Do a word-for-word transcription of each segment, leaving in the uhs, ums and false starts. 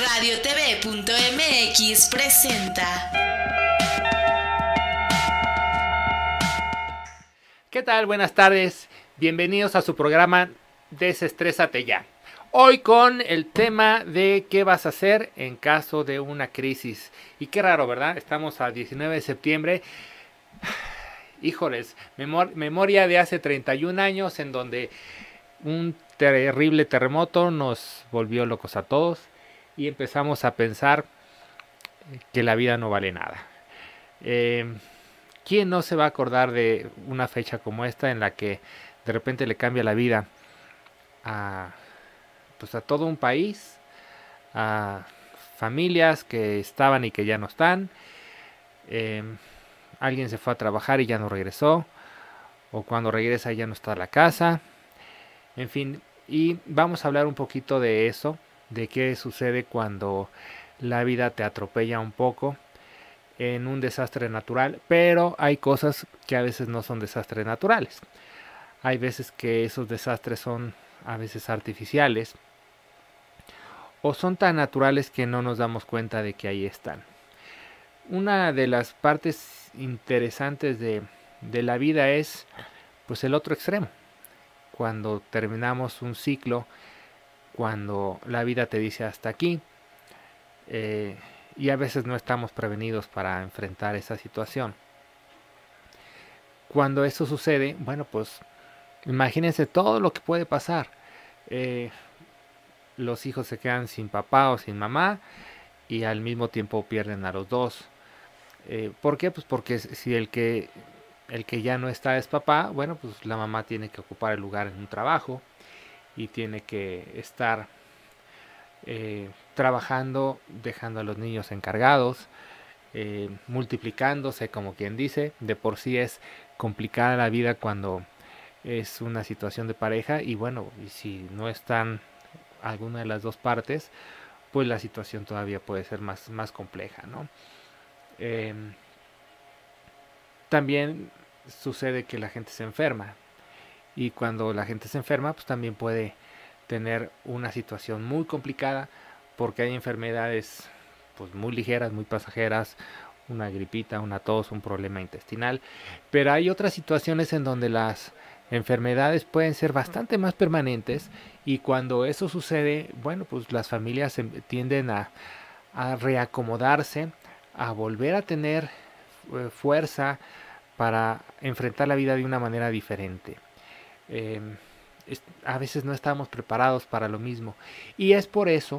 Radio T V punto M X presenta. ¿Qué tal? Buenas tardes. Bienvenidos a su programa Desestrésate Ya. Hoy con el tema de qué vas a hacer en caso de una crisis. Y qué raro, ¿verdad? Estamos a diecinueve de septiembre. Híjoles, memor- memoria de hace treinta y un años en donde un terrible terremoto nos volvió locos a todos y empezamos a pensar que la vida no vale nada. Eh, ¿Quién no se va a acordar de una fecha como esta en la que de repente le cambia la vida a, pues a todo un país, a familias que estaban y que ya no están? Eh, alguien se fue a trabajar y ya no regresó, o cuando regresa ya no está en la casa, en fin. Y vamos a hablar un poquito de eso, de qué sucede cuando la vida te atropella un poco en un desastre natural, pero hay cosas que a veces no son desastres naturales. Hay veces que esos desastres son a veces artificiales o son tan naturales que no nos damos cuenta de que ahí están. Una de las partes interesantes de, de la vida es pues el otro extremo. Cuando terminamos un ciclo, cuando la vida te dice hasta aquí, eh, y a veces no estamos prevenidos para enfrentar esa situación. Cuando eso sucede, bueno, pues imagínense todo lo que puede pasar. Eh, los hijos se quedan sin papá o sin mamá y al mismo tiempo pierden a los dos. Eh, ¿Por qué? Pues porque si el que, el que ya no está es papá, bueno, pues la mamá tiene que ocupar el lugar en un trabajo y tiene que estar eh, trabajando, dejando a los niños encargados, eh, multiplicándose, como quien dice. De por sí es complicada la vida cuando es una situación de pareja y bueno, y si no están alguna de las dos partes, pues la situación todavía puede ser más, más compleja, ¿no? Eh, también sucede que la gente se enferma y cuando la gente se enferma, pues también puede tener una situación muy complicada porque hay enfermedades pues muy ligeras, muy pasajeras, una gripita, una tos, un problema intestinal, pero hay otras situaciones en donde las enfermedades pueden ser bastante más permanentes y cuando eso sucede, bueno, pues las familias tienden a, a reacomodarse, a volver a tener eh, fuerza para enfrentar la vida de una manera diferente. Eh, es, a veces no estamos preparados para lo mismo y es por eso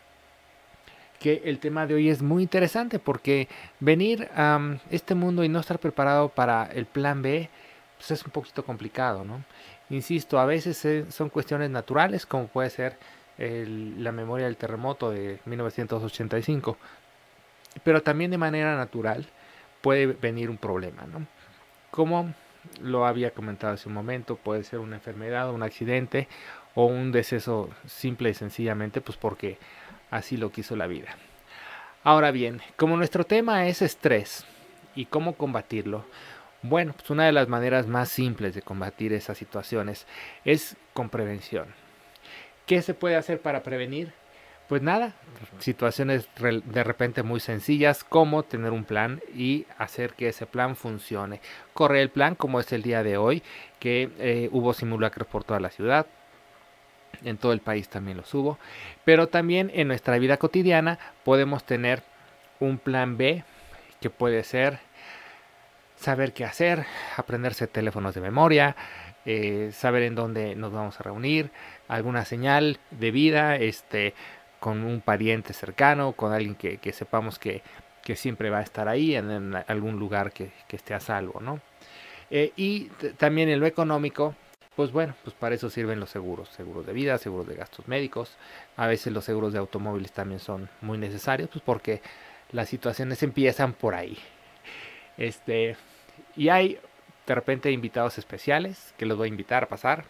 que el tema de hoy es muy interesante, porque venir a um, este mundo y no estar preparado para el plan B pues es un poquito complicado, ¿no? Insisto, a veces eh, son cuestiones naturales, como puede ser el, la memoria del terremoto de mil novecientos ochenta y cinco, pero también de manera natural puede venir un problema, ¿no? Como lo había comentado hace un momento, puede ser una enfermedad, un accidente o un deceso simple y sencillamente pues porque así lo quiso la vida. Ahora bien, como nuestro tema es estrés y cómo combatirlo, bueno, pues una de las maneras más simples de combatir esas situaciones es con prevención. ¿Qué se puede hacer para prevenir? Pues nada, situaciones de repente muy sencillas como tener un plan y hacer que ese plan funcione. Corre el plan como es el día de hoy, que eh, hubo simulacros por toda la ciudad. En todo el país también los hubo, pero también en nuestra vida cotidiana podemos tener un plan B que puede ser saber qué hacer, aprenderse teléfonos de memoria, eh, saber en dónde nos vamos a reunir, alguna señal de vida, este, con un pariente cercano, con alguien que, que sepamos que, que siempre va a estar ahí en, en algún lugar que, que esté a salvo, ¿no? Eh, y también en lo económico. Pues bueno, pues para eso sirven los seguros, seguros de vida, seguros de gastos médicos. A veces los seguros de automóviles también son muy necesarios, pues porque las situaciones empiezan por ahí. Este, y hay de repente invitados especiales que los voy a invitar a pasar.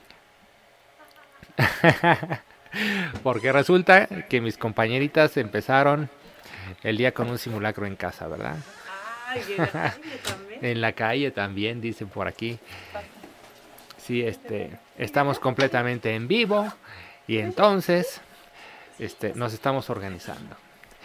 Porque resulta que mis compañeritas empezaron el día con un simulacro en casa, ¿verdad? Ay, en la calle también. En la calle también, dicen por aquí. Sí, este, estamos completamente en vivo y entonces, este, nos estamos organizando.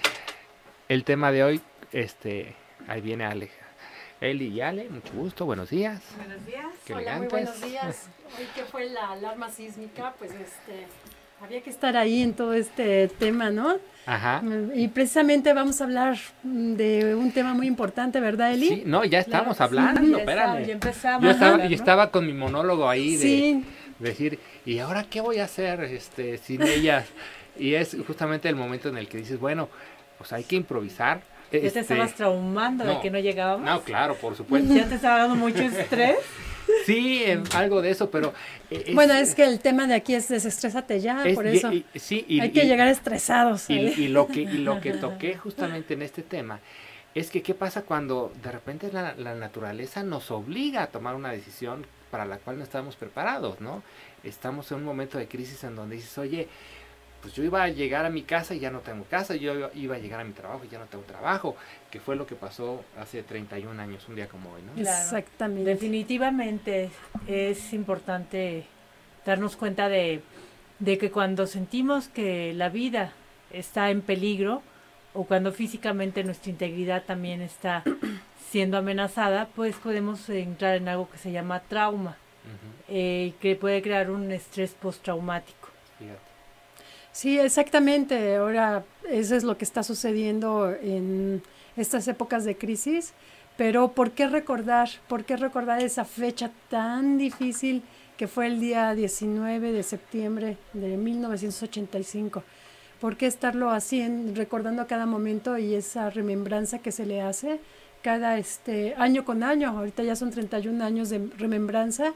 El tema de hoy, este, ahí viene Ale. Eli y Ale, mucho gusto, buenos días. Buenos días. Qué Hola, elegantes. muy buenos días. Hoy que fue la alarma sísmica, pues este, había que estar ahí en todo este tema, ¿no? Ajá. Y precisamente vamos a hablar de un tema muy importante, ¿verdad, Eli? Sí, no, ya estamos Claro, hablando, sí, ya espérame. está, ya empezamos. Yo estaba, Ajá, y ¿no? estaba con mi monólogo ahí de Sí, decir, ¿y ahora qué voy a hacer este, sin ellas? Y es justamente el momento en el que dices, bueno, pues hay que improvisar. ¿Ya te este, estabas traumando no, de que no llegábamos? No, claro, por supuesto. ¿Ya te estaba dando mucho estrés? Sí, eh, algo de eso, pero... eh, es- bueno, es que el tema de aquí es desestrésate ya, es- por y- eso y- sí, y- hay que y- llegar estresados. Y, ahí. y lo que, y lo que toqué justamente en este tema es que qué pasa cuando de repente la, la naturaleza nos obliga a tomar una decisión para la cual no estábamos preparados, ¿no? Estamos en un momento de crisis en donde dices, oye, pues yo iba a llegar a mi casa y ya no tengo casa, yo iba- iba a llegar a mi trabajo y ya no tengo trabajo, que fue lo que pasó hace treinta y un años, un día como hoy, ¿no? Claro. Exactamente. Definitivamente es importante darnos cuenta de, de que cuando sentimos que la vida está en peligro o cuando físicamente nuestra integridad también está siendo amenazada, pues podemos entrar en algo que se llama trauma, Ujú, eh, que puede crear un estrés postraumático. fíjate. Sí, exactamente. Ahora, eso es lo que está sucediendo en estas épocas de crisis. Pero, ¿por qué recordar? ¿Por qué recordar esa fecha tan difícil que fue el día diecinueve de septiembre de mil novecientos ochenta y cinco? ¿Por qué estarlo así, en- recordando a cada momento y esa remembranza que se le hace cada este año con año? Ahorita ya son treinta y un años de remembranza,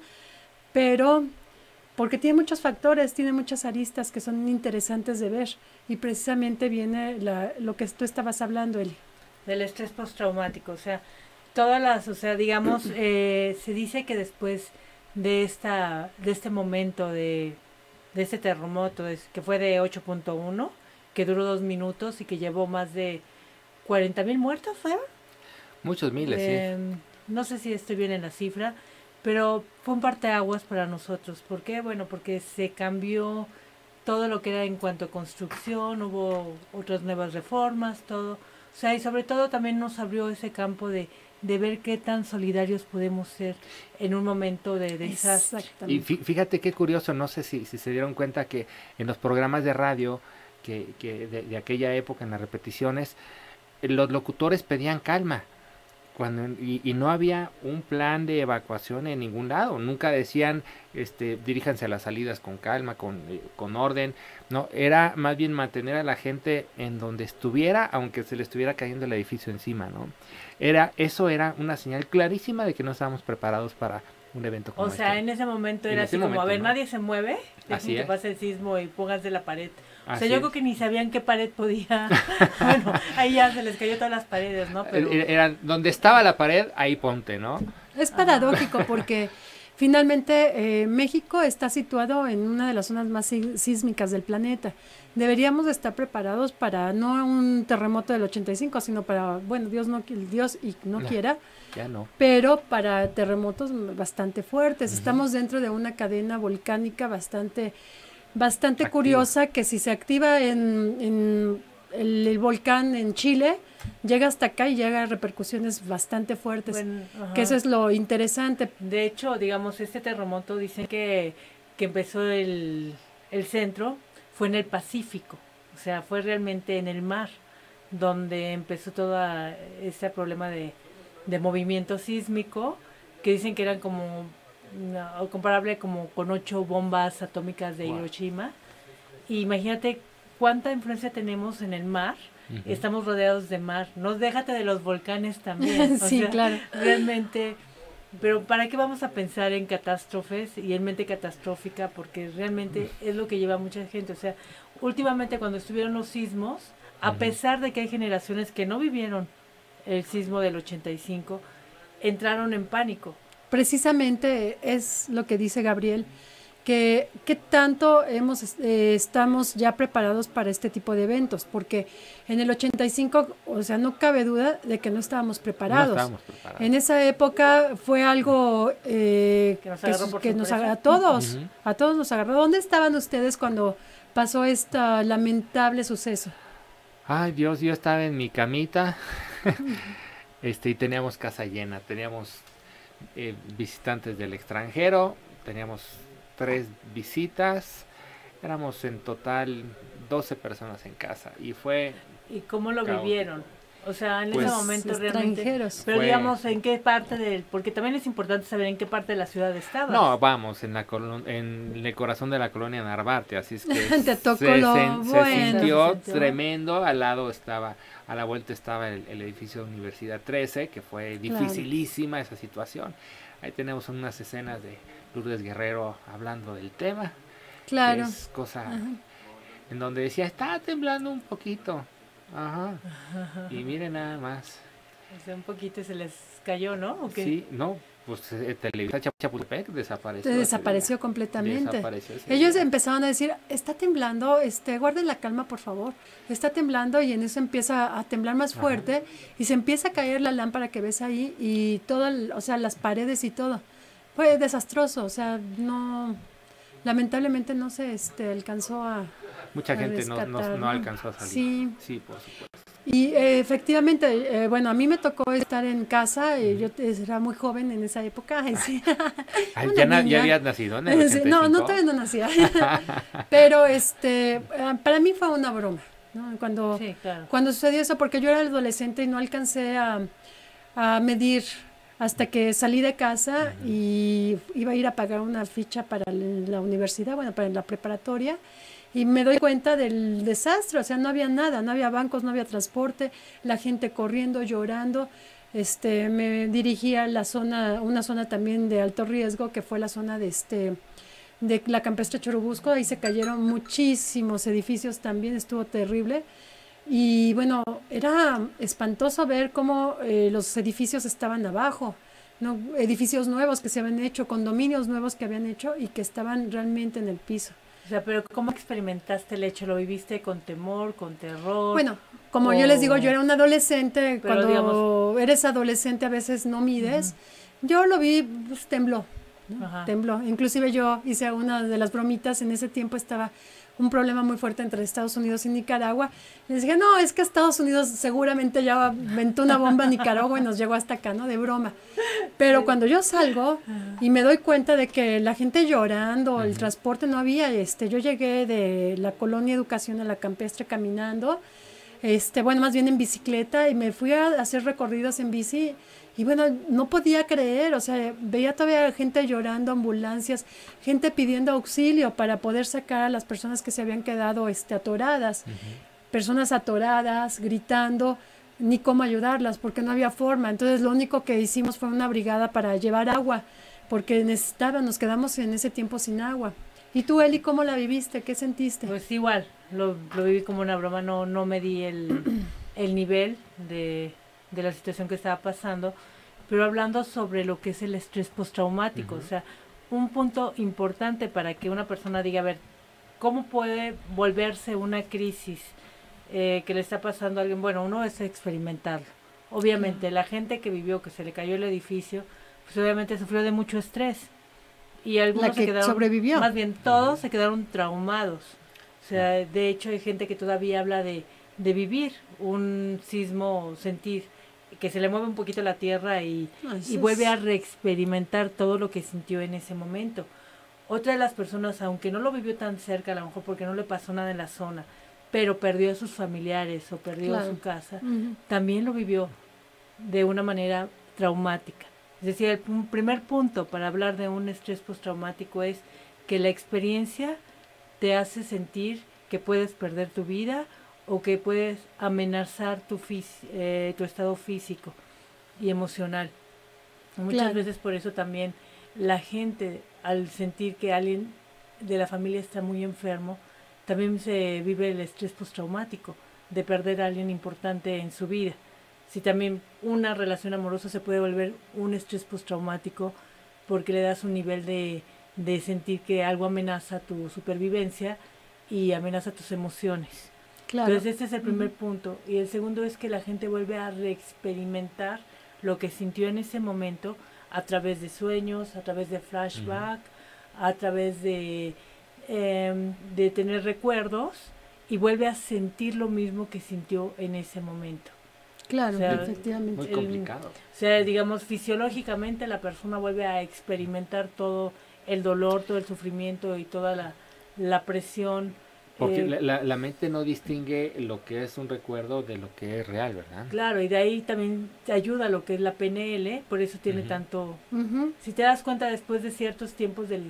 pero porque tiene muchos factores, tiene muchas aristas que son interesantes de ver, y precisamente viene la, lo que tú estabas hablando, Eli. Del estrés postraumático, o sea, todas las, o sea, digamos, eh, se dice que después de esta, de este momento de, de este terremoto, es- que fue de ocho punto uno, que duró dos minutos y que llevó más de cuarenta mil muertos, ¿fueron? Muchos miles, sí. Eh, no sé si estoy bien en la cifra, pero fue un parteaguas para nosotros. ¿Por qué? Bueno, porque se cambió todo lo que era en cuanto a construcción, hubo otras nuevas reformas, todo. O sea, y sobre todo también nos abrió ese campo de, de ver qué tan solidarios podemos ser en un momento de desastre. Y Exactamente. fí- fíjate qué curioso, no sé si, si se dieron cuenta que en los programas de radio que, que de, de aquella época, en las repeticiones, eh, los locutores pedían calma. Cuando, y, y no había un plan de evacuación en ningún lado. Nunca decían, este, diríjanse a las salidas con calma, con, eh, con orden. No, era más bien mantener a la gente en donde estuviera, aunque se le estuviera cayendo el edificio encima, ¿no? Era, eso era una señal clarísima de que no estábamos preparados para un evento como O sea, este. en ese momento En era ese así como, momento, a ver, ¿no? nadie se mueve, Así dejen que es. pase el sismo y pónganse la pared. O Así sea, yo es. creo que ni sabían qué pared podía. Bueno, ahí ya se les cayó todas las paredes, ¿no? Pero Er- Eran, donde estaba la pared, ahí ponte, ¿no? Es paradójico porque finalmente eh, México está situado en una de las zonas más sí- sísmicas del planeta. Deberíamos de estar preparados para no un terremoto del ochenta y cinco, sino para, bueno, Dios no qui- Dios y no No. quiera, Ya no. pero para terremotos bastante fuertes. Ujú. Estamos dentro de una cadena volcánica bastante bastante Activa. curiosa, que si se activa en, en el, el volcán en Chile, llega hasta acá y llega a repercusiones bastante fuertes. bueno, ajá. Que eso es lo interesante. De hecho, digamos, este terremoto dicen que, que empezó el, el centro, fue en el Pacífico, o sea, fue realmente en el mar, donde empezó todo ese problema de, de movimiento sísmico, que dicen que eran como, no, comparable como con ocho bombas atómicas de Wow. Hiroshima. Y imagínate cuánta influencia tenemos en el mar. Ujú. Estamos rodeados de mar, no déjate de los volcanes también. o Sí, sea, claro. Realmente, pero ¿para qué vamos a pensar en catástrofes y en mente catastrófica? Porque realmente es lo que lleva a mucha gente. O sea, últimamente cuando estuvieron los sismos, a Ujú. pesar de que hay generaciones que no vivieron el sismo del ochenta y cinco, entraron en pánico. Precisamente es lo que dice Gabriel, que qué tanto hemos eh, estamos ya preparados para este tipo de eventos, porque en el ochenta y cinco, o sea, no cabe duda de que no estábamos preparados. No estábamos preparados. En esa época fue algo eh, Que nos que, agarró por que nos sorpresa. agarró a todos, Ujú. a todos nos agarró. ¿Dónde estaban ustedes cuando pasó este lamentable suceso? Ay, Dios, yo estaba en mi camita este, y teníamos casa llena, teníamos eh, visitantes del extranjero, teníamos tres visitas, éramos en total doce personas en casa y fue ¿Y cómo lo caótico. vivieron? O sea, en Pues, ese momento realmente... extranjeros. Pero Fue- digamos, ¿en qué parte del...? Porque también es importante saber en qué parte de la ciudad estabas. No, vamos, en la colo- en el corazón de la colonia Narvarte, así es que Te tocó se, lo sen- se bueno. sintió Se sintió. tremendo, al lado estaba, a la vuelta estaba el, el edificio Universidad trece, que fue dificilísima esa situación. Ahí tenemos unas escenas de Lourdes Guerrero hablando del tema, que Claro. es cosa Ajá. en donde decía, está temblando un poquito, ajá, y miren nada más. O sea, un poquito se les cayó, ¿no? ¿O qué? Sí, no, pues eh, Televisa Chap- Chapultepec desapareció. Te ese desapareció día. completamente. Desapareció ese Ellos día. empezaban a decir, está temblando, este, guarden la calma, por favor. Está temblando y en eso empieza a temblar más Ajá. fuerte y se empieza a caer la lámpara que ves ahí y todo, el- o sea, las paredes y todo. Fue desastroso, o sea, no, lamentablemente no se este, alcanzó a, Mucha a gente no, no, rescatar, no alcanzó a salir. Sí. Sí, por supuesto. Y eh, efectivamente, eh, bueno, a mí me tocó estar en casa, y yo era muy joven en esa época. y sí. Ay, Una ya, na- niña. ya habías nacido en el Sí, ochenta y cinco. no, no, todavía no nacía. Pero este, eh, para mí fue una broma, ¿no? Cuando, Sí, claro. cuando sucedió eso, porque yo era adolescente y no alcancé a, a medir hasta que salí de casa y iba a ir a pagar una ficha para la universidad, bueno, para la preparatoria, y me doy cuenta del desastre, o sea, no había nada, no había bancos, no había transporte, la gente corriendo, llorando. Este, me dirigí a la zona, una zona también de alto riesgo, que fue la zona de este de la Campestre Churubusco. Ahí se cayeron muchísimos edificios también, estuvo terrible. Y bueno, era espantoso ver cómo eh, los edificios estaban abajo, ¿no? Edificios nuevos que se habían hecho, condominios nuevos que habían hecho y que estaban realmente en el piso. O sea, pero ¿cómo experimentaste el hecho? ¿Lo viviste con temor, con terror? Bueno, como o- yo les digo, yo era una adolescente, Pero cuando digamos- eres adolescente a veces no mides. Yo lo vi, pues, tembló, ¿no? Ajá. Tembló. Inclusive yo hice una de las bromitas, en ese tiempo estaba un problema muy fuerte entre Estados Unidos y Nicaragua. Les dije, no, es que Estados Unidos seguramente ya aventó una bomba a Nicaragua y nos llegó hasta acá, ¿no? De broma. Pero cuando yo salgo y me doy cuenta de que la gente llorando, el transporte no había, este, yo llegué de la colonia Educación a la Campestre caminando, este, bueno, más bien en bicicleta, y me fui a hacer recorridos en bici. Y bueno, no podía creer, o sea, veía todavía gente llorando, ambulancias, gente pidiendo auxilio para poder sacar a las personas que se habían quedado este, atoradas, personas atoradas, gritando, ni cómo ayudarlas, porque no había forma. Entonces lo único que hicimos fue una brigada para llevar agua, porque necesitaba, nos quedamos en ese tiempo sin agua. ¿Y tú, Eli, cómo la viviste? ¿Qué sentiste? Pues igual, lo, lo viví como una broma, no, no me di el, el nivel de, de la situación que estaba pasando, pero hablando sobre lo que es el estrés postraumático, Ujú. o sea, un punto importante para que una persona diga, a ver, ¿cómo puede volverse una crisis eh, que le está pasando a alguien? Bueno, uno es experimentarlo. Obviamente, la gente que vivió, que se le cayó el edificio, pues obviamente sufrió de mucho estrés. Y algunos La que se quedaron, sobrevivió. más bien todos se quedaron traumados. O sea, de hecho hay gente que todavía habla de, de vivir un sismo, sentir que se le mueve un poquito la tierra y, Ah, eso y es- vuelve a reexperimentar todo lo que sintió en ese momento. Otra de las personas, aunque no lo vivió tan cerca, a lo mejor porque no le pasó nada en la zona, pero perdió a sus familiares o perdió Claro. su casa, Ujú. también lo vivió de una manera traumática. Es decir, el pu- primer punto para hablar de un estrés postraumático es que la experiencia te hace sentir que puedes perder tu vida o que puedes amenazar tu, fis- eh, tu estado físico y emocional. Muchas Claro. veces por eso también la gente, al sentir que alguien de la familia está muy enfermo, también se vive el estrés postraumático de perder a alguien importante en su vida. Si también una relación amorosa se puede volver un estrés postraumático porque le das un nivel de, de sentir que algo amenaza tu supervivencia y amenaza tus emociones. Claro. Entonces este es el primer Ujú. punto. Y el segundo es que la gente vuelve a reexperimentar lo que sintió en ese momento a través de sueños, a través de flashback, uh-huh. a través de, eh, de tener recuerdos, y vuelve a sentir lo mismo que sintió en ese momento. Claro, o sea, efectivamente. Muy complicado. El, o sea, digamos, fisiológicamente la persona vuelve a experimentar todo el dolor, todo el sufrimiento y toda la, la presión. Porque eh, la, la, la mente no distingue lo que es un recuerdo de lo que es real, ¿verdad? Claro, y de ahí también te ayuda lo que es la P N L, por eso tiene Uh-huh. tanto... Uh-huh. Si te das cuenta después de ciertos tiempos del...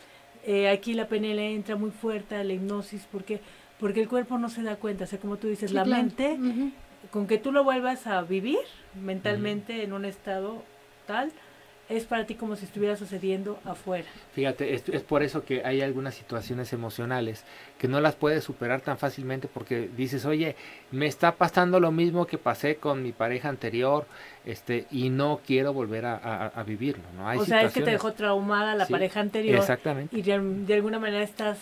Eh, aquí la P N L entra muy fuerte a la hipnosis, porque porque el cuerpo no se da cuenta, o sea, como tú dices, Sí, la claro. mente, Uh-huh. con que tú lo vuelvas a vivir mentalmente uh-huh. en un estado tal, es para ti como si estuviera sucediendo afuera. Fíjate, es, es por eso que hay algunas situaciones emocionales que no las puedes superar tan fácilmente, porque dices, oye, me está pasando lo mismo que pasé con mi pareja anterior, este, y no quiero volver a, a, a vivirlo, ¿no? Hay o sea, situaciones... es que te dejó traumada la Sí, pareja anterior. Exactamente. Y de, de alguna manera estás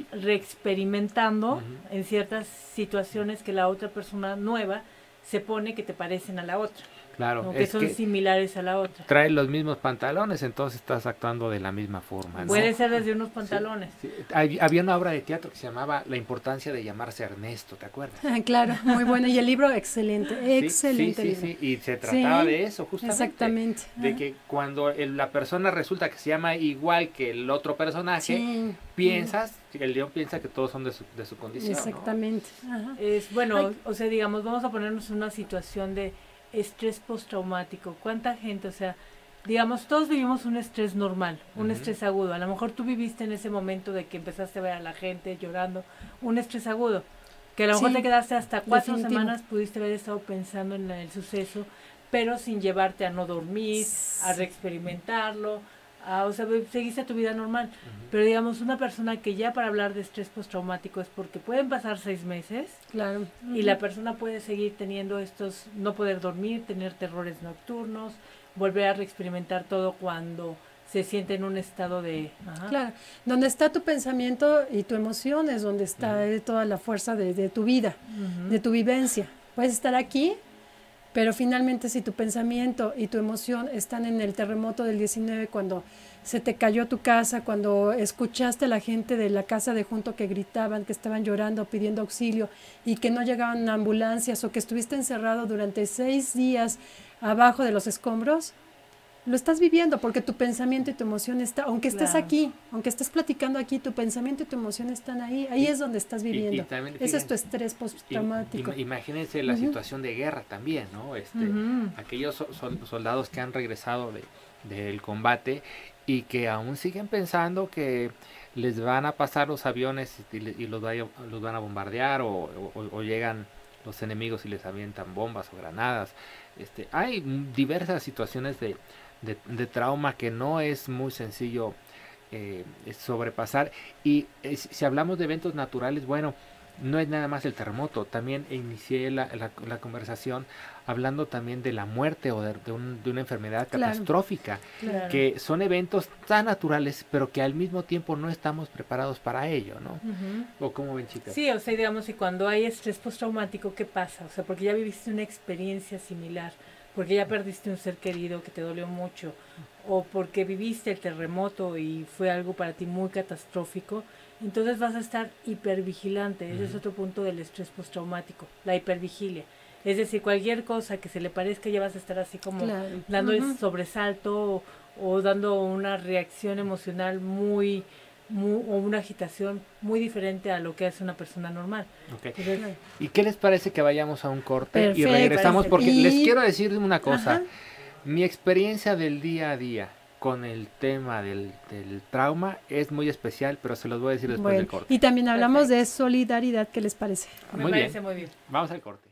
reexperimentando Uh-huh. en ciertas situaciones que la otra persona nueva se pone que te parecen a la otra. Claro, ¿no? Que es son que similares a la otra. trae los mismos pantalones, entonces estás actuando de la misma forma, ¿no? Puede ser desde unos pantalones. Sí, sí. Hay, había una obra de teatro que se llamaba La importancia de llamarse Ernesto, ¿te acuerdas? Claro, muy bueno. Y el libro, excelente, excelente sí, sí, libro. sí, y se trataba Sí, de eso, justamente. Exactamente. De Ajá. que cuando el- la persona resulta que se llama igual que el otro personaje, Sí. piensas, el león piensa que todos son de su, de su condición, ¿no? Exactamente. Ajá. Es bueno, Ay. o sea, digamos, vamos a ponernos en una situación de estrés postraumático. ¿Cuánta gente, o sea, digamos, todos vivimos un estrés normal, un Ujú. estrés agudo? A lo mejor tú viviste en ese momento de que empezaste a ver a la gente llorando, un estrés agudo, que a lo mejor Sí, te quedaste hasta cuatro definitivo. semanas, pudiste haber estado pensando en el suceso, pero sin llevarte a no dormir, a reexperimentarlo, a, o sea, seguiste tu vida normal. Ujú. Pero digamos, una persona que ya para hablar de estrés postraumático es porque pueden pasar seis meses Claro. y la persona puede seguir teniendo estos, no poder dormir, tener terrores nocturnos, volver a reexperimentar todo cuando se siente en un estado de... Ajá. Claro, donde está tu pensamiento y tu emoción es donde está eh, toda la fuerza de, de tu vida, Ujú. de tu vivencia. Puedes estar aquí, pero finalmente si tu pensamiento y tu emoción están en el terremoto del diecinueve, cuando se te cayó tu casa, cuando escuchaste a la gente de la casa de junto que gritaban, que estaban llorando, pidiendo auxilio y que no llegaban ambulancias, o que estuviste encerrado durante seis días abajo de los escombros, lo estás viviendo porque tu pensamiento y tu emoción está, aunque estés Claro. aquí, aunque estés platicando aquí, tu pensamiento y tu emoción están ahí, ahí Y- es donde estás y- y viviendo. también, Ese es tu fíjense, estrés postraumático. Im- imagínense la Ujú. situación de guerra también, ¿no? Este, Ujú. aquellos so- sol- soldados que han regresado de, del combate y que aún siguen pensando que les van a pasar los aviones y, le- y los, vaya- los van a bombardear, o, o- o llegan los enemigos y les avientan bombas o granadas. Este, hay mm, diversas situaciones de, de, de trauma que no es muy sencillo eh, sobrepasar. Y eh, si si hablamos de eventos naturales, bueno, no es nada más el terremoto. También inicié la, la, la conversación hablando también de la muerte o de, de, un- de una enfermedad Claro. catastrófica, Claro. que son eventos tan naturales, pero que al mismo tiempo no estamos preparados para ello, ¿no? Ujú. ¿O cómo ven, chicas? Sí, o sea, digamos, y cuando hay estrés postraumático, ¿qué pasa? O sea, porque ya viviste una experiencia similar, porque ya perdiste un ser querido que te dolió mucho, o porque viviste el terremoto y fue algo para ti muy catastrófico, entonces vas a estar hipervigilante. Ese es Ujú. otro punto del estrés postraumático, la hipervigilia. Es decir, cualquier cosa que se le parezca ya vas a estar así como Claro. dando Ujú. el sobresalto o, o dando una reacción emocional muy, muy, o una agitación muy diferente a lo que hace una persona normal. Ok. Entonces, ¿Y qué les parece que vayamos a un corte y Perfecto. regresamos? Porque Y- les quiero decir una cosa. Ajá. Mi experiencia del día a día con el tema del, del trauma es muy especial, pero se los voy a decir después Bueno, del corte. y también hablamos Perfecto. de solidaridad, ¿qué les parece? me Muy parece bien. muy bien. Vamos al corte.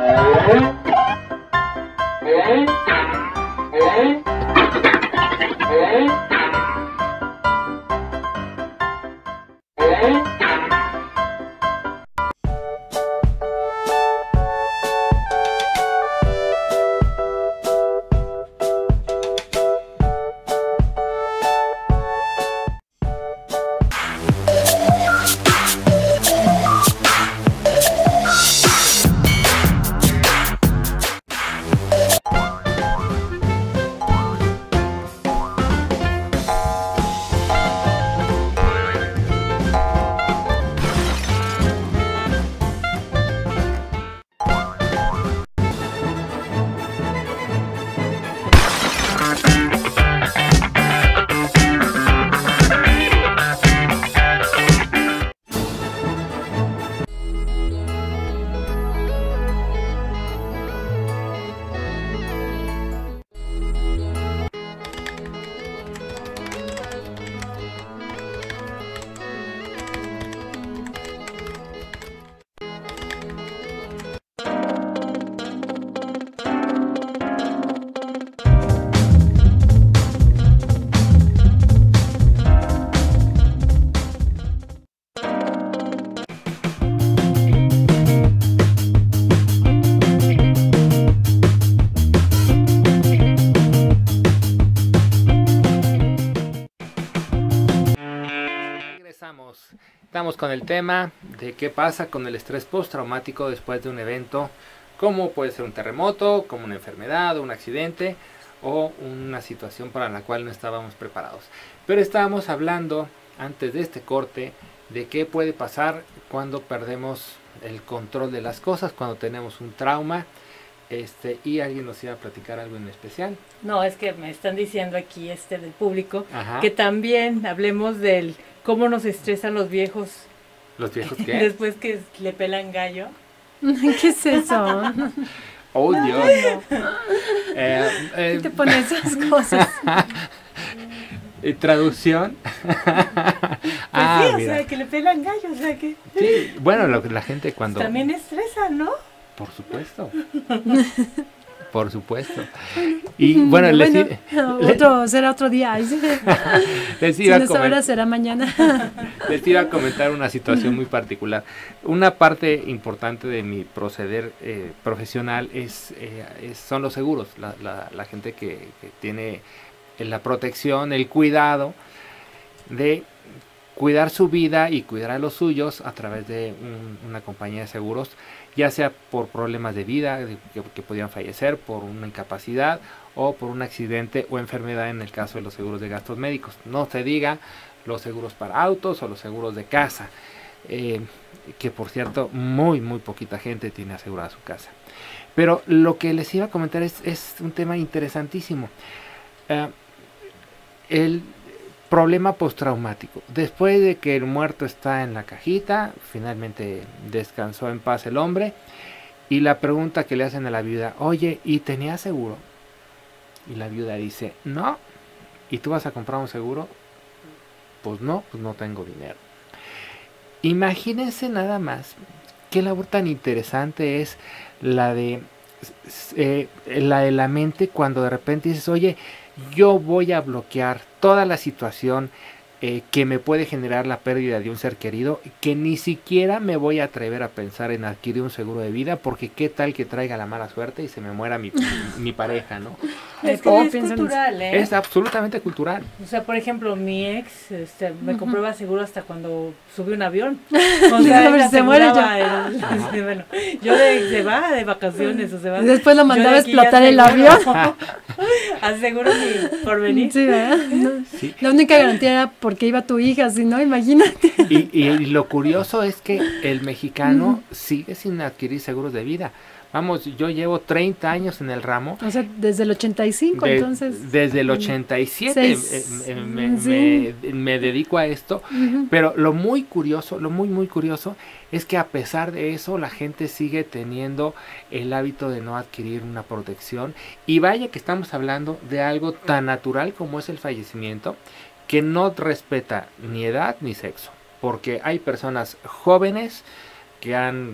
Estamos con el tema de qué pasa con el estrés postraumático después de un evento, como puede ser un terremoto, como una enfermedad o un accidente o una situación para la cual no estábamos preparados. Pero estábamos hablando antes de este corte de qué puede pasar cuando perdemos el control de las cosas, cuando tenemos un trauma. Este, y alguien nos iba a platicar algo en especial. No, es que me están diciendo aquí este del público, Ajá. que también hablemos del cómo nos estresan los viejos. ¿Los viejos qué? Después que le pelan gallo. ¿Qué es eso? Oh, Dios. eh, eh, ¿Qué te pones esas cosas? ¿Y traducción? Pues ah, sí, o mira. sea, que le pelan gallo, o sea que Sí, bueno, lo que la gente cuando... también estresa, ¿no? Por supuesto. Por supuesto. Y bueno, les, Bueno, les, otro, será otro día. les, Si iba no a es ahora, coment- será mañana. les iba a comentar una situación muy particular. Una parte importante de mi proceder eh, profesional es, eh, es son los seguros. La, la, la gente que, que tiene la protección, el cuidado de cuidar su vida y cuidar a los suyos a través de un, una compañía de seguros, ya sea por problemas de vida, de, que, que podían fallecer, por una incapacidad o por un accidente o enfermedad en el caso de los seguros de gastos médicos. No se diga los seguros para autos o los seguros de casa, eh, que por cierto muy muy poquita gente tiene asegurada su casa. Pero lo que les iba a comentar es, es un tema interesantísimo. Uh, el problema postraumático. Después de que el muerto está en la cajita, finalmente descansó en paz el hombre, y la pregunta que le hacen a la viuda, oye, ¿y tenía seguro? Y la viuda dice, no. ¿Y tú vas a comprar un seguro? Pues no, pues no tengo dinero. Imagínense nada más qué labor tan interesante es la de eh, la de la mente cuando de repente dices, oye, yo voy a bloquear toda la situación eh, que me puede generar la pérdida de un ser querido, que ni siquiera me voy a atrever a pensar en adquirir un seguro de vida, porque qué tal que traiga la mala suerte y se me muera mi, mi pareja, ¿no? Es que ¿Cómo es piensan cultural, ¿eh? Es absolutamente cultural. O sea, por ejemplo, mi ex este, me Ujú. comprueba seguro hasta cuando subió un avión. O A sea, ver él si se muere aseguraba el- este, bueno, yo de, se va de vacaciones o se va. Y después lo yo mandaba de a aquí explotar el aseguro- avión. Aseguro mi porvenir. Sí, ¿verdad? No. Sí. La única garantía era porque iba tu hija, si no, imagínate. Y, y, y lo curioso es que el mexicano sigue sin adquirir seguros de vida. Vamos, yo llevo treinta años en el ramo. O sea, desde el ochenta y cinco, De- entonces. desde el ochenta y siete Seis. eh, eh, me, Sí. me- me dedico a esto. Ujú. Pero lo muy curioso, lo muy muy curioso es que a pesar de eso la gente sigue teniendo el hábito de no adquirir una protección, y vaya que estamos hablando de algo tan natural como es el fallecimiento, que no respeta ni edad ni sexo, porque hay personas jóvenes que han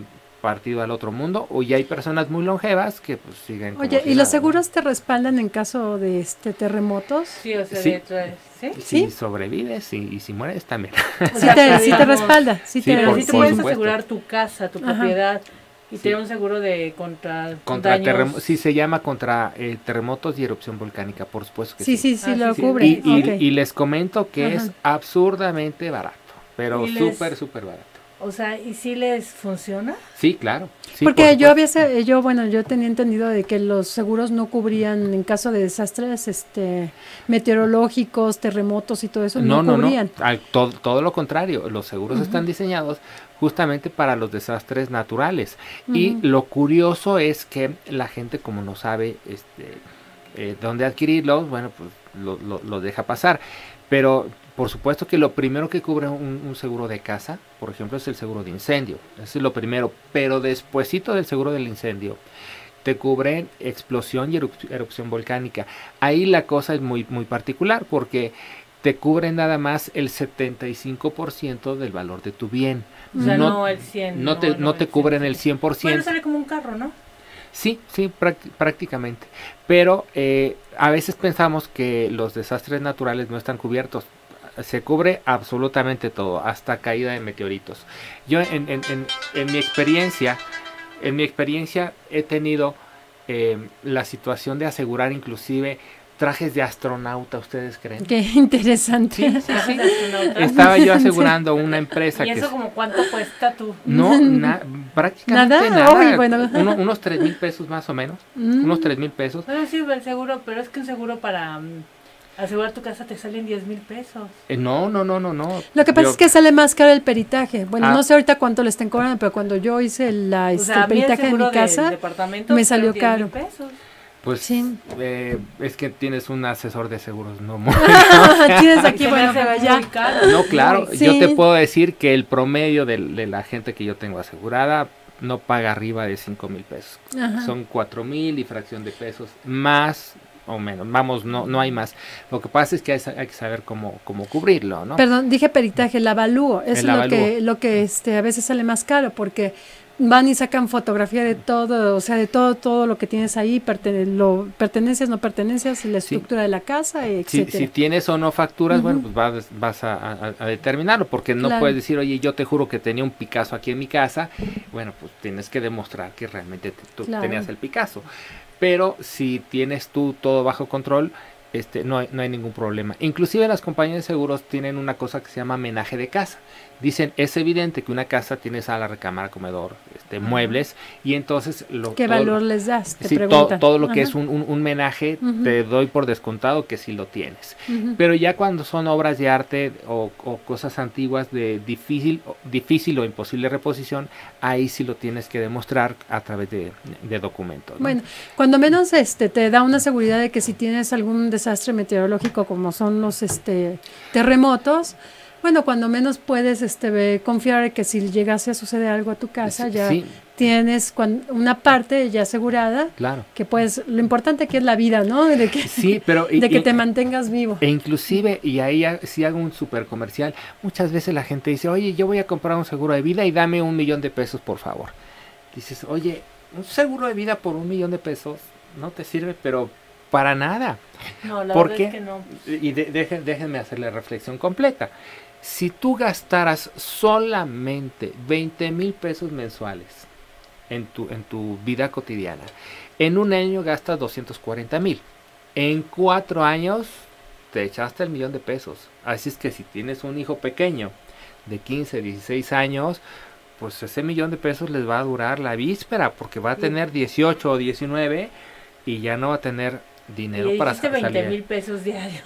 partido al otro mundo, o ya hay personas muy longevas que pues siguen como Oye, si ¿y nada, los seguros te respaldan en caso de este terremotos? Sí, o sea, Sí. de tra- ¿sí? ¿no? ¿Sí? Si sobrevives y, y si mueres también. O Sí sea, te, pero sí te digamos, respalda, sí, Sí, te, Pero por- sí te por puedes supuesto. asegurar tu casa, tu Ajá. propiedad y Sí. tener un seguro de contra, Contra daños. terremotos, sí se llama contra eh, terremotos y erupción volcánica, por supuesto que sí, sí. sí, sí, Ah, lo sí, sí. cubre. Y, y- ok. y les comento que Ajá. es absurdamente barato, pero Y les- súper, súper barato. O sea, ¿y si les funciona? Sí, claro. sí, Porque por yo supuesto. había, se- yo, bueno, yo tenía entendido de que los seguros no cubrían en caso de desastres, este, meteorológicos, terremotos y todo eso, no, No, no, cubrían. no, al- todo, todo lo contrario, los seguros Ujú. están diseñados justamente para los desastres naturales. Y Ujú. lo curioso es que la gente, como no sabe este, eh, dónde adquirirlos, bueno, pues lo, lo- lo deja pasar. Pero por supuesto que lo primero que cubre un, un seguro de casa, por ejemplo, es el seguro de incendio. Ese es lo primero. Pero despuesito del seguro del incendio, te cubre explosión y erup- erupción volcánica. Ahí la cosa es muy, muy particular porque te cubren nada más el setenta y cinco por ciento del valor de tu bien. O sea, no, no, el cien. no te, no te cubren el cien por Bueno, ciento. sale como un carro, ¿no? Sí, sí, práct- prácticamente. Pero eh, a veces pensamos que los desastres naturales no están cubiertos. Se cubre absolutamente todo, hasta caída de meteoritos. Yo en, en- en- en mi experiencia, en mi experiencia he tenido eh, la situación de asegurar inclusive trajes de astronauta, ¿ustedes creen? Qué interesante. Sí, sí, Trajes sí. de astronauta. Estaba yo asegurando una empresa ¿Y que... eso es- como cuánto cuesta tú? No, na- prácticamente ¿Nada? nada. Ay, bueno. Uno- unos tres mil pesos más o menos. Mm. Unos tres mil pesos. Bueno, sí, el seguro, pero es que un seguro para mm, asegurar tu casa te salen diez mil pesos. Eh, no, no, no, no, no. Lo que pasa Yo- es que sale más caro el peritaje. Bueno, Ah. no sé ahorita cuánto le estén cobrando, pero cuando yo hice la, O este, sea, a el mí el peritaje en seguro mi del casa, departamento me fueron salió diez mil caro. pesos. Pues Sí. eh, es que tienes un asesor de seguros, no muy- tienes aquí, Se me bueno, hace pero muy ya. caro. No, claro, Sí. yo te puedo decir que el promedio del- de, la gente que yo tengo asegurada no paga arriba de cinco mil pesos. Ajá. Son cuatro mil y fracción de pesos, más o menos. Vamos, no no hay más. Lo que pasa es que hay, sa- hay que saber cómo, cómo cubrirlo, ¿no? Perdón, dije peritaje, el avalúo. Eso El es lo avalúo. que, lo que este, a veces sale más caro porque van y sacan fotografía de todo, o sea, de todo, todo lo que tienes ahí, pertene- lo, pertenencias, no pertenencias, la Sí. estructura de la casa, Si, etcétera. si tienes o no facturas, Ujú. bueno, pues vas, vas a, a- a determinarlo, porque no Claro. puedes decir, oye, yo te juro que tenía un Picasso aquí en mi casa. Bueno, pues tienes que demostrar que realmente te- tú Claro. tenías el Picasso. Pero si tienes tú todo bajo control, este, no hay, no hay ningún problema. Inclusive las compañías de seguros tienen una cosa que se llama menaje de casa. Dicen, es evidente que una casa tiene sala, recámara, comedor, este, muebles, y entonces lo, ¿Qué todo lo- valor les das? Te sí, to- preguntan. todo lo que Ajá. es un, un- un menaje, Ujú. te doy por descontado que sí lo tienes. Ujú. Pero ya cuando son obras de arte o, o cosas antiguas de difícil, o- difícil o imposible reposición, ahí sí lo tienes que demostrar a través de, de documentos, ¿no? Bueno, cuando menos este te da una seguridad de que si tienes algún desastre meteorológico como son los este terremotos, bueno, cuando menos puedes este ve- confiar que si llegase a suceder algo a tu casa Sí, ya sí, tienes cuan- una parte ya asegurada claro. que pues lo importante aquí es la vida, ¿no? De que Sí, pero y- de que y- te mantengas vivo. e inclusive, y ahí ha- sí hago un super comercial, muchas veces la gente dice, oye, yo voy a comprar un seguro de vida y dame un millón de pesos, por favor. Dices, oye, un seguro de vida por un millón de pesos no te sirve, pero para nada. No, la ¿Por verdad qué? es que no. Y de- dejen- déjenme hacer la reflexión completa. Si tú gastaras solamente veinte mil pesos mensuales en tu, en tu vida cotidiana, en un año gastas doscientos cuarenta mil. En cuatro años te echaste el millón de pesos. Así es que si tienes un hijo pequeño de quince, dieciséis años, pues ese millón de pesos les va a durar la víspera, porque va a tener dieciocho o diecinueve y ya no va a tener dinero Y para dijiste sa- veinte salir. mil pesos diarios.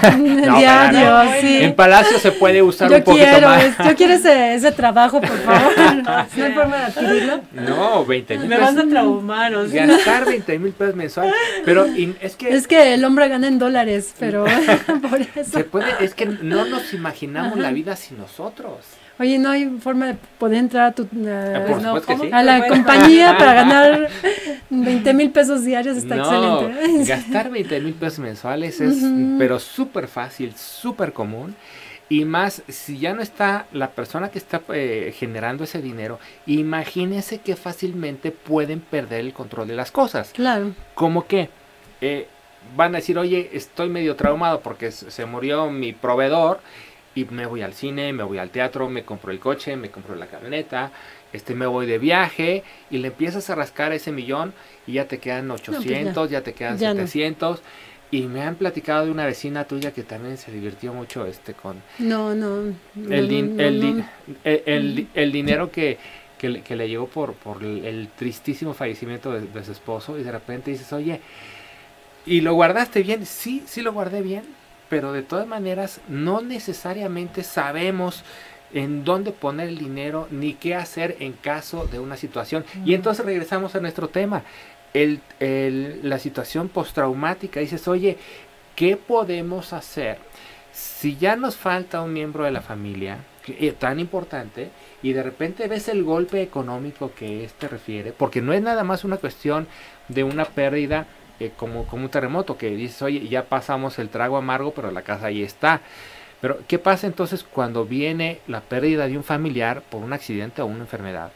Diario, para no. sí. En Palacio se puede usar Yo un poquito quiero, más. es- yo quiero ese, ese trabajo, por favor. ¿No hay forma de adquirirlo? No, veinte mil Me vas pesos. a traumar, o sea. Gastar veinte mil pesos mensual. Pero in- es que Es que el hombre gana en dólares, pero por eso. se puede, es que no nos imaginamos la vida sin nosotros. Oye, ¿no hay forma de poder entrar a tu por a, supuesto que ¿cómo? sí. a la Bueno. compañía para ganar veinte mil pesos diarios? Está No, excelente. gastar veinte mil pesos mensuales es, Ujú. pero súper fácil, súper común. Y más, si ya no está la persona que está eh, generando ese dinero, imagínense que fácilmente pueden perder el control de las cosas. Claro. Como que eh, van a decir, oye, estoy medio traumado porque se murió mi proveedor y me voy al cine, me voy al teatro, me compro el coche, me compro la camioneta, este, me voy de viaje y le empiezas a rascar ese millón y ya te quedan ochocientos, no, pues ya, ya te quedan ya setecientos. No. Y me han platicado de una vecina tuya que también se divirtió mucho este con no no, no el, din, no, el, no, din, no. el, el, el dinero que, que, le, que le llegó por, por el, el tristísimo fallecimiento de, de su esposo, y de repente dices, oye, ¿y lo guardaste bien? Sí, sí lo guardé bien, pero de todas maneras no necesariamente sabemos en dónde poner el dinero ni qué hacer en caso de una situación. Mm. Y entonces regresamos a nuestro tema. El, el, la situación postraumática, dices, oye, ¿qué podemos hacer si ya nos falta un miembro de la familia que, eh, tan importante y de repente ves el golpe económico que este refiere? Porque no es nada más una cuestión de una pérdida eh, como, como un terremoto, que dices, oye, ya pasamos el trago amargo, pero la casa ahí está. Pero ¿qué pasa entonces cuando viene la pérdida de un familiar por un accidente o una enfermedad?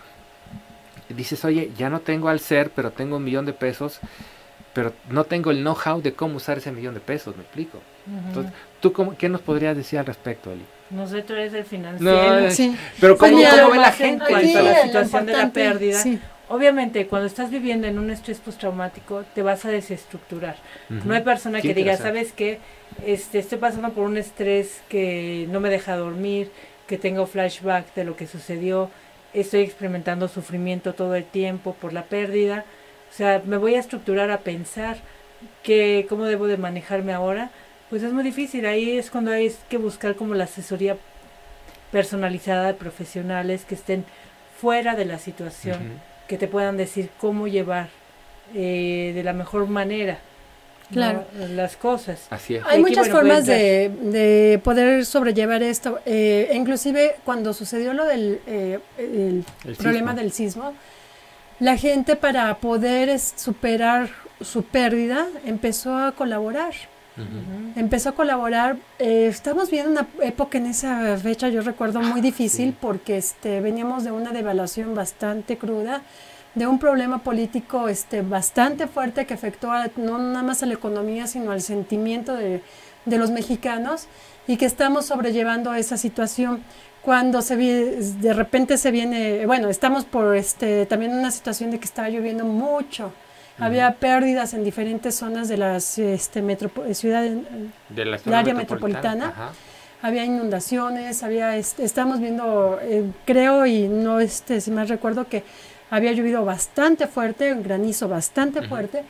Dices, oye, ya no tengo al ser, pero tengo un millón de pesos, pero no tengo el know-how de cómo usar ese millón de pesos, ¿me explico? Uh-huh. Entonces, ¿tú cómo, qué nos podrías decir al respecto, Eli? No sé, tú eres el financiero. No, sí. Pero ¿cómo, Oye, ¿cómo ve la gente? En cuanto a la situación de la pérdida, sí. Obviamente, cuando estás viviendo en un estrés postraumático, te vas a desestructurar. Uh-huh. No hay persona que diga, ¿sabes qué? Este, estoy pasando por un estrés que no me deja dormir, que tengo flashback de lo que sucedió, estoy experimentando sufrimiento todo el tiempo por la pérdida. O sea, me voy a estructurar a pensar que cómo debo de manejarme ahora. Pues es muy difícil. Ahí es cuando hay que buscar como la asesoría personalizada de profesionales que estén fuera de la situación, uh-huh. que te puedan decir cómo llevar eh, de la mejor manera, claro, ¿no? Las cosas. Así es. Hay Aquí, muchas bueno, formas de, de poder sobrellevar esto. Eh, inclusive cuando sucedió lo del eh, el el problema del sismo, la gente, para poder superar su pérdida, empezó a colaborar. Uh-huh. Empezó a colaborar. Eh, estamos viendo una época en esa fecha, yo recuerdo, muy difícil, sí. porque este, veníamos de una devaluación bastante cruda, de un problema político este, bastante fuerte que afectó a, no nada más a la economía, sino al sentimiento de, de los mexicanos, y que estamos sobrellevando esa situación. Cuando se de repente se viene, bueno, estamos por este también una situación de que estaba lloviendo mucho. Uh-huh. Había pérdidas en diferentes zonas de las este, metropo- ciudad, de la del área metropolitana. Ajá. Había inundaciones, había, este, estamos viendo, eh, creo, y no este, si más recuerdo, que había llovido bastante fuerte, un granizo bastante uh-huh. fuerte,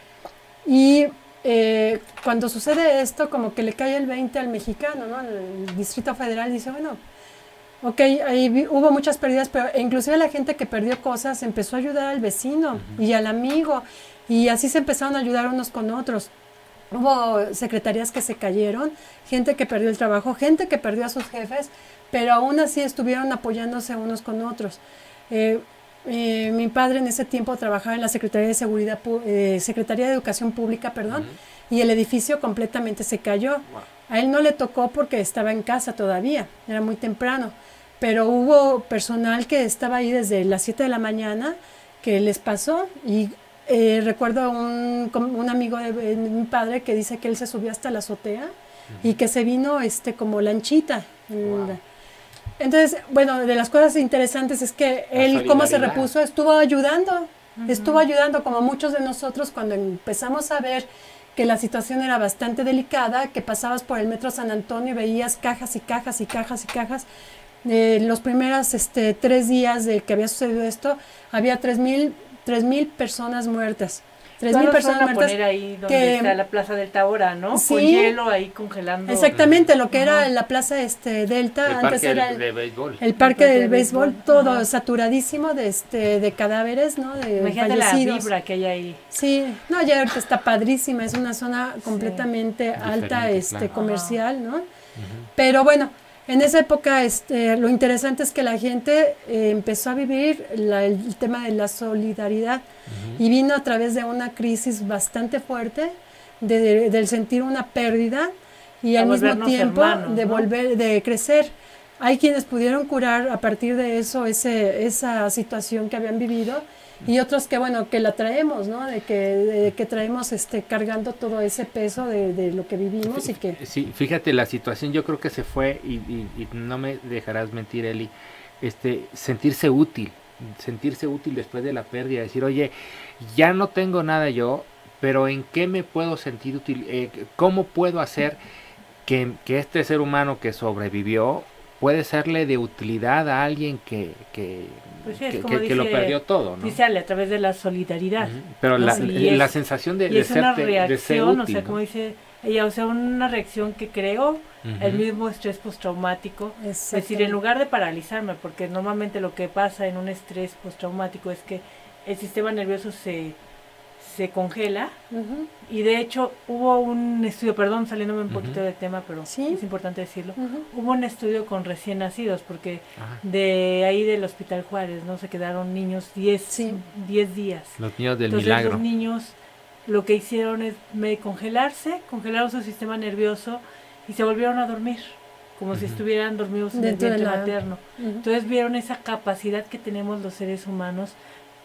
y eh, cuando sucede esto, como que le cae el veinte al mexicano, ¿no? El Distrito Federal dice, bueno, ok, ahí vi, hubo muchas pérdidas, pero inclusive la gente que perdió cosas empezó a ayudar al vecino uh-huh. y al amigo, y así se empezaron a ayudar unos con otros. Hubo secretarías que se cayeron, gente que perdió el trabajo, gente que perdió a sus jefes, pero aún así estuvieron apoyándose unos con otros. Eh, eh, mi padre en ese tiempo trabajaba en la Secretaría de Seguridad, eh, Secretaría de Educación Pública, perdón, uh-huh. y el edificio completamente se cayó. Wow. A él no le tocó porque estaba en casa todavía, era muy temprano, pero hubo personal que estaba ahí desde las siete de la mañana que les pasó, y Eh, recuerdo un, un amigo de, de mi padre que dice que él se subió hasta la azotea uh-huh. y que se vino este como lanchita. Wow. Entonces, bueno, de las cosas interesantes es que la él, cómo se repuso, estuvo ayudando, uh-huh. estuvo ayudando como muchos de nosotros cuando empezamos a ver que la situación era bastante delicada, que pasabas por el metro San Antonio y veías cajas y cajas y cajas y cajas. Eh, los primeros este, tres días de que había sucedido esto, había tres mil tres mil personas muertas. Tres mil personas muertas. Poner ahí donde que, está la Plaza Delta ahora, ¿no? Sí, con hielo ahí congelando. Exactamente, lo que uh-huh. era la Plaza este Delta, el antes era el, de béisbol. el parque del de béisbol, béisbol. todo Uh-huh. saturadísimo de este de cadáveres, ¿no? De Imagínate fallecidos. La vibra que hay ahí. Sí, no, ya ahorita está padrísima, es una zona completamente sí. alta, Diferente, este claro. comercial, ¿no? Uh-huh. Pero bueno, en esa época este, lo interesante es que la gente eh, empezó a vivir la, el tema de la solidaridad uh-huh. y vino a través de una crisis bastante fuerte, de, de, del sentir una pérdida, y A al mismo volvernos tiempo hermanos, de ¿no? volver, de crecer. Hay quienes pudieron curar a partir de eso, ese, esa situación que habían vivido, y otros que, bueno, que la traemos, ¿no? De que, de que traemos este, cargando todo ese peso de, de lo que vivimos y que... Sí, fíjate, la situación yo creo que se fue, y, y, y no me dejarás mentir, Eli, este, sentirse útil, sentirse útil después de la pérdida, decir, oye, ya no tengo nada yo, pero ¿en qué me puedo sentir útil? Eh, ¿Cómo puedo hacer que, que este ser humano que sobrevivió puede serle de utilidad a alguien que, que, Pues sí, es que, como que- que lo dice- perdió todo, ¿no? Dice Ale, a través de la solidaridad. Ujú. Pero ¿no? la, Y la es- sensación de, Y de es una serte- de ser reacción, útil, o sea, ¿no? como dice ella, o sea, una reacción que creó el Ujú. mismo estrés postraumático. Es decir, Exactamente. en lugar de paralizarme, porque normalmente lo que pasa en un estrés postraumático es que el sistema nervioso se, se congela. Ujú, Y de hecho hubo un estudio, perdón, saliéndome un poquito Ujú. del tema, pero Sí. es importante decirlo. ujú. Hubo un estudio con recién nacidos, porque Ajá. de ahí del Hospital Juárez, ¿no? Se quedaron niños diez Sí. días. Los niños del Entonces milagro. los niños lo que hicieron es me- congelarse, congelaron su sistema nervioso y se volvieron a dormir, como si Ujú. estuvieran dormidos en el Dentro de vientre la- materno. Ujú. Entonces vieron esa capacidad que tenemos los seres humanos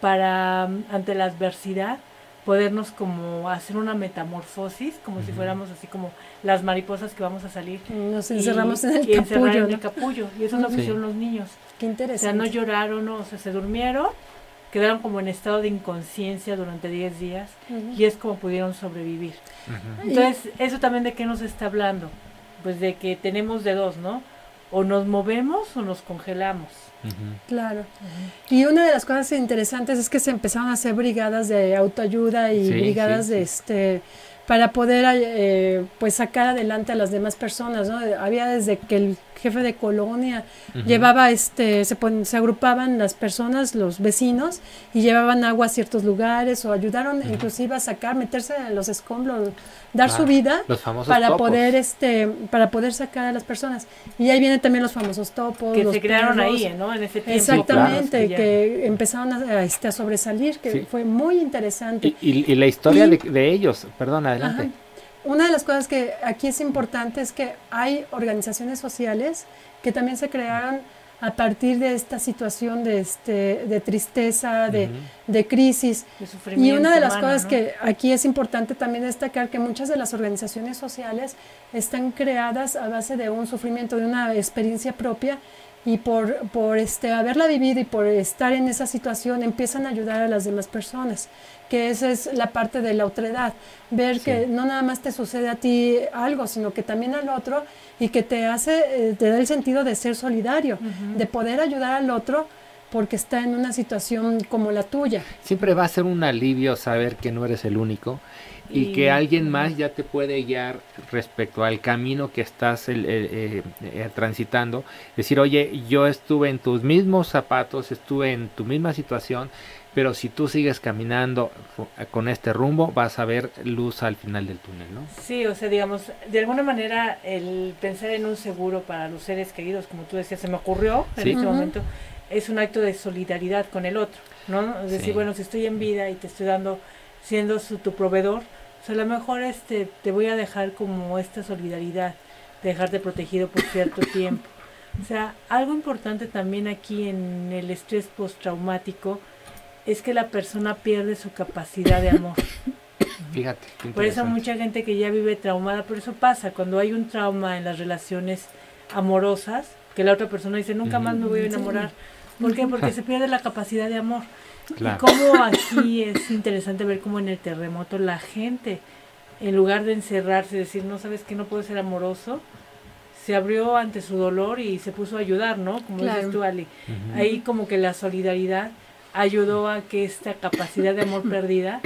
para, mm, ante la adversidad, podernos como hacer una metamorfosis, como si Ujú. fuéramos así como las mariposas que vamos a salir. Nos y- encerramos en el y encerrar capullo, en el ¿no? capullo. Y eso es lo que Sí. hicieron los niños. Qué O sea, interesante. no lloraron, no, o sea, se durmieron, quedaron como en estado de inconsciencia durante diez días Ujú. y es como pudieron sobrevivir. Ujú. Entonces, ¿eso también de qué nos está hablando? Pues de que tenemos de dos, ¿no? O nos movemos o nos congelamos. Ujú. Claro. Y una de las cosas interesantes es que se empezaron a hacer brigadas de autoayuda y Sí, brigadas sí, de sí. este para poder eh, pues sacar adelante a las demás personas, ¿no? Había desde que el jefe de colonia Ujú. llevaba este se pon- se agrupaban las personas, los vecinos y llevaban agua a ciertos lugares o ayudaron Ujú. inclusive a sacar, meterse en los escombros, dar su Ah, vida Los famosos para topos. poder este para poder sacar a las personas. Y ahí vienen también los famosos topos, Que los se crearon perros. ahí, ¿no? En ese tiempo. Exactamente, claro, que empezaron a, a, este, a sobresalir, que Sí. fue muy interesante. Y, y- y la historia Y- de, de ellos, perdón, adelante. Ajá. Una de las cosas que aquí es importante es que hay organizaciones sociales que también se crearon a partir de esta situación de, este, de tristeza, de, Ujú. de crisis. De Y sufrimiento una de las humano, cosas ¿no? que aquí es importante también destacar que muchas de las organizaciones sociales están creadas a base de un sufrimiento, de una experiencia propia y por, por este, haberla vivido y por estar en esa situación empiezan a ayudar a las demás personas, que esa es la parte de la otredad, ver Sí. que no nada más te sucede a ti algo, sino que también al otro y que te hace, eh, te da el sentido de ser solidario, Ujú. de poder ayudar al otro porque está en una situación como la tuya. Siempre va a ser un alivio saber que no eres el único y, Y- que alguien ujú. más ya te puede guiar respecto al camino que estás el- el- eh, eh, transitando. Decir, oye, yo estuve en tus mismos zapatos, estuve en tu misma situación, pero si tú sigues caminando fu- con este rumbo, vas a ver luz al final del túnel, ¿no? Sí, o sea, digamos, de alguna manera el pensar en un seguro para los seres queridos, como tú decías, se me ocurrió en Sí. este Ujú. momento, es un acto de solidaridad con el otro, ¿no? Es decir, Sí. bueno, si estoy en vida y te estoy dando, siendo su, tu proveedor, pues a lo mejor este, te voy a dejar como esta solidaridad, de dejarte protegido por cierto tiempo. O sea, algo importante también aquí en el estrés postraumático es que la persona pierde su capacidad de amor. Fíjate. qué Por eso interesante. mucha gente que ya vive traumada, por eso pasa, cuando hay un trauma en las relaciones amorosas, que la otra persona dice, nunca más me voy a Sí. enamorar. ¿Por qué? Porque se pierde la capacidad de amor. Claro. Y como aquí es interesante ver cómo en el terremoto la gente, en lugar de encerrarse y decir, no sabes que no puedo ser amoroso, se abrió ante su dolor y se puso a ayudar, ¿no? Como Claro. dices tú, Ali. Ujú. Ahí como que la solidaridad ayudó a que esta capacidad de amor perdida,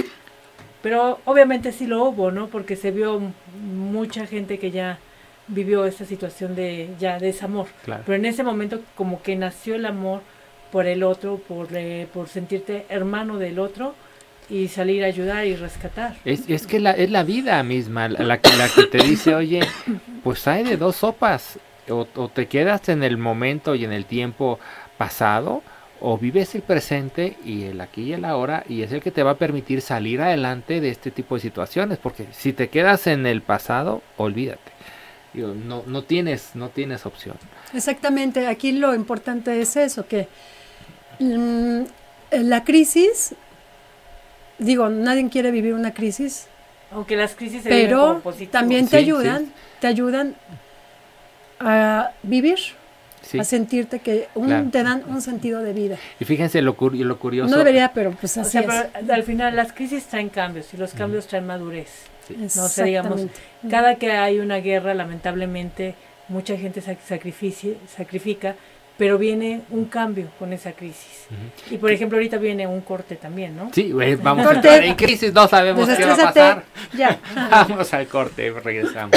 pero obviamente sí lo hubo, ¿no? Porque se vio m- mucha gente que ya vivió esta situación de ya desamor. Claro. Pero en ese momento como que nació el amor por el otro, por, eh, por sentirte hermano del otro y salir a ayudar y rescatar. Es, es que la, es la vida misma la, la que, la que te dice, oye, pues hay de dos sopas, o, o te quedas en el momento y en el tiempo pasado, o vives el presente y el aquí y el ahora, y es el que te va a permitir salir adelante de este tipo de situaciones, porque si te quedas en el pasado, olvídate. Digo, no, no tienes, no tienes opción. Exactamente, aquí lo importante es eso, que mm, la crisis, digo, nadie quiere vivir una crisis, Aunque las crisis se viven pero como positivas. también Sí, te ayudan, sí. te ayudan a vivir, Sí. a sentirte que un, Claro. te dan un sentido de vida. Y fíjense lo, cur- lo curioso. No debería, pero pues O así sea, es. pero al final las crisis traen cambios y los cambios traen madurez. No sé, digamos, Exactamente. cada que hay una guerra, lamentablemente, mucha gente sac- sacrifici- sacrifica, pero viene un cambio con esa crisis. Ujú. Y por ejemplo, ahorita viene un corte también, ¿no? Sí, güey, vamos Corte. a entrar en crisis, no sabemos qué va a Desestrésate, pasar. ya. Vamos al corte, regresamos.